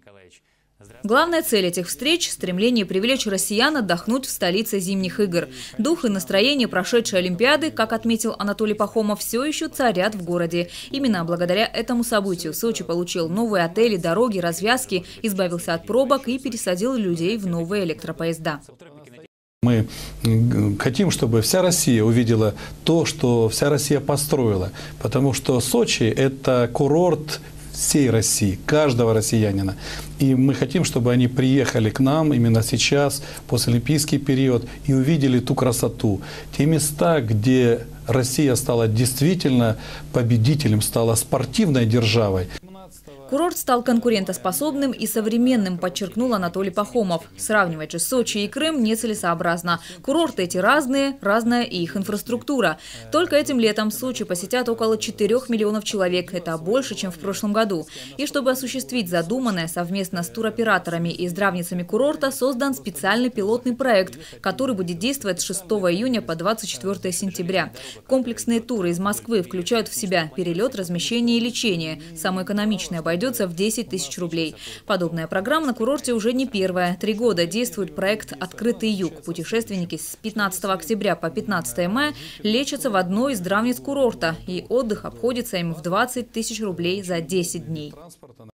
Главная цель этих встреч – стремление привлечь россиян отдохнуть в столице зимних игр. Дух и настроение прошедшей Олимпиады, как отметил Анатолий Пахомов, все еще царят в городе. Именно благодаря этому событию Сочи получил новые отели, дороги, развязки, избавился от пробок и пересадил людей в новые электропоезда. Мы хотим, чтобы вся Россия увидела то, что вся Россия построила, потому что Сочи – это курорт всей России, каждого россиянина. И мы хотим, чтобы они приехали к нам именно сейчас, постолимпийский период, и увидели ту красоту. Те места, где Россия стала действительно победителем, стала спортивной державой. Курорт стал конкурентоспособным и современным, подчеркнул Анатолий Пахомов. Сравнивать же Сочи и Крым нецелесообразно. Курорты эти разные, разная и их инфраструктура. Только этим летом Сочи посетят около 4 миллионов человек. Это больше, чем в прошлом году. И чтобы осуществить задуманное, совместно с туроператорами и здравницами курорта создан специальный пилотный проект, который будет действовать с 6 июня по 24 сентября. Комплексные туры из Москвы включают в себя перелет, размещение и лечение. Самое экономичное обойдется в 10 тысяч рублей. Подобная программа на курорте уже не первая. 3 года действует проект «Открытый юг». Путешественники с 15 октября по 15 мая лечатся в одной из здравниц курорта. И отдых обходится им в 20 тысяч рублей за 10 дней.